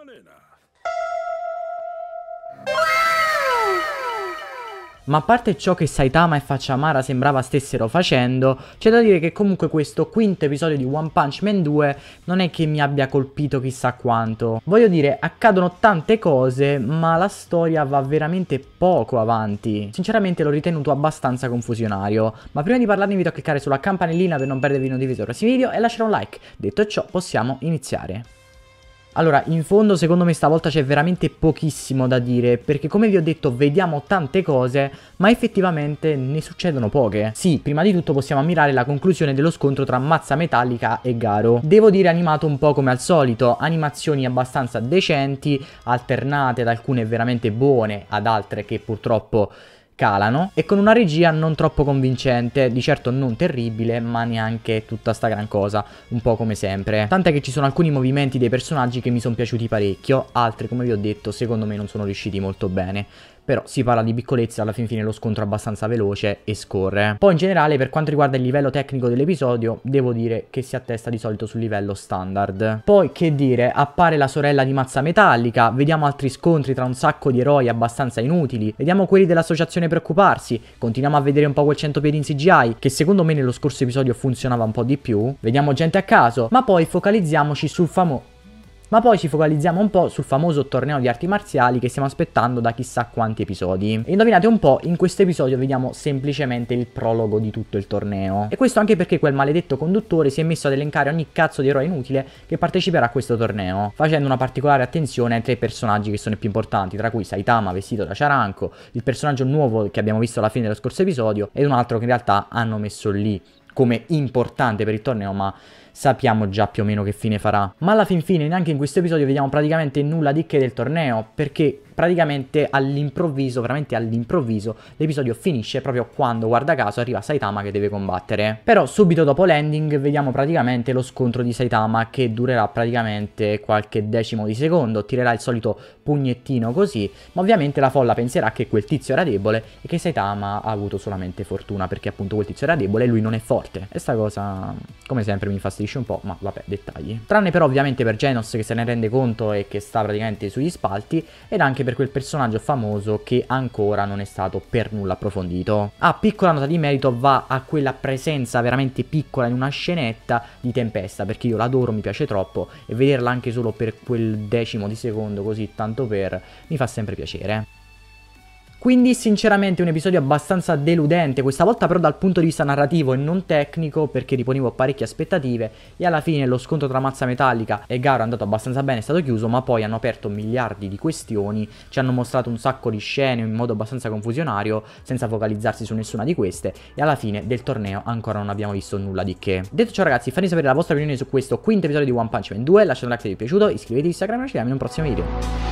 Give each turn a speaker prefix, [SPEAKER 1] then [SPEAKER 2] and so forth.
[SPEAKER 1] Ma a parte ciò che Saitama e Facciamara sembrava stessero facendo, c'è da dire che comunque questo quinto episodio di One Punch Man 2 non è che mi abbia colpito chissà quanto. Voglio dire, accadono tante cose, ma la storia va veramente poco avanti. Sinceramente l'ho ritenuto abbastanza confusionario. Ma prima di parlarne vi invito a cliccare sulla campanellina per non perdervi i notifiche sui prossimi video e lasciare un like. Detto ciò, possiamo iniziare. Allora, in fondo secondo me stavolta c'è veramente pochissimo da dire, perché come vi ho detto vediamo tante cose, ma effettivamente ne succedono poche. Sì, prima di tutto possiamo ammirare la conclusione dello scontro tra Mazza Metallica e Garo. Devo dire animato un po' come al solito, animazioni abbastanza decenti, alternate ad alcune veramente buone, ad altre che purtroppo calano, e con una regia non troppo convincente, di certo non terribile, ma neanche tutta sta gran cosa, un po' come sempre. Tant'è che ci sono alcuni movimenti dei personaggi che mi sono piaciuti parecchio, altri come vi ho detto secondo me non sono riusciti molto bene. Però si parla di piccolezze, alla fin fine lo scontro è abbastanza veloce e scorre. Poi in generale per quanto riguarda il livello tecnico dell'episodio, devo dire che si attesta di solito sul livello standard. Poi che dire, appare la sorella di Mazza Metallica, vediamo altri scontri tra un sacco di eroi abbastanza inutili, vediamo quelli dell'associazione Preoccuparsi, continuiamo a vedere un po' quel 100 piedi in CGI, che secondo me nello scorso episodio funzionava un po' di più, vediamo gente a caso, ma poi focalizziamoci sul ci focalizziamo un po' sul famoso torneo di arti marziali che stiamo aspettando da chissà quanti episodi. E indovinate un po', in questo episodio vediamo semplicemente il prologo di tutto il torneo. E questo anche perché quel maledetto conduttore si è messo ad elencare ogni cazzo di eroe inutile che parteciperà a questo torneo, facendo una particolare attenzione ai tre personaggi che sono i più importanti, tra cui Saitama vestito da ciaranco, il personaggio nuovo che abbiamo visto alla fine dello scorso episodio e un altro che in realtà hanno messo lì come importante per il torneo, ma sappiamo già più o meno che fine farà. Ma alla fin fine neanche in questo episodio vediamo praticamente nulla di che del torneo, perché praticamente all'improvviso, veramente all'improvviso, l'episodio finisce proprio quando, guarda caso, arriva Saitama che deve combattere. Però subito dopo l'ending vediamo praticamente lo scontro di Saitama, che durerà praticamente qualche decimo di secondo, tirerà il solito pugnettino così, ma ovviamente la folla penserà che quel tizio era debole e che Saitama ha avuto solamente fortuna, perché appunto quel tizio era debole e lui non è forte. E sta cosa, come sempre, mi infastidisce un po', ma vabbè, dettagli. Tranne però ovviamente per Genos che se ne rende conto e che sta praticamente sugli spalti, ed anche per quel personaggio famoso che ancora non è stato per nulla approfondito. Piccola nota di merito va a quella presenza veramente piccola in una scenetta di Tempesta, perché io l'adoro, mi piace troppo, e vederla anche solo per quel decimo di secondo così tanto per mi fa sempre piacere. Quindi sinceramente un episodio abbastanza deludente, questa volta però dal punto di vista narrativo e non tecnico, perché riponevo parecchie aspettative e alla fine lo scontro tra Mazza Metallica e Garo è andato abbastanza bene, è stato chiuso, ma poi hanno aperto miliardi di questioni, ci hanno mostrato un sacco di scene in modo abbastanza confusionario, senza focalizzarsi su nessuna di queste, e alla fine del torneo ancora non abbiamo visto nulla di che. Detto ciò ragazzi, fatemi sapere la vostra opinione su questo quinto episodio di One Punch Man 2, lasciate un like se vi è piaciuto, iscrivetevi a Instagram e ci vediamo in un prossimo video.